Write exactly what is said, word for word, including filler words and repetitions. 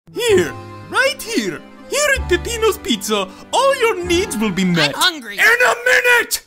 Here, right here. Here at Peppino's Pizza, all your needs will be met. I'm hungry. In a minute!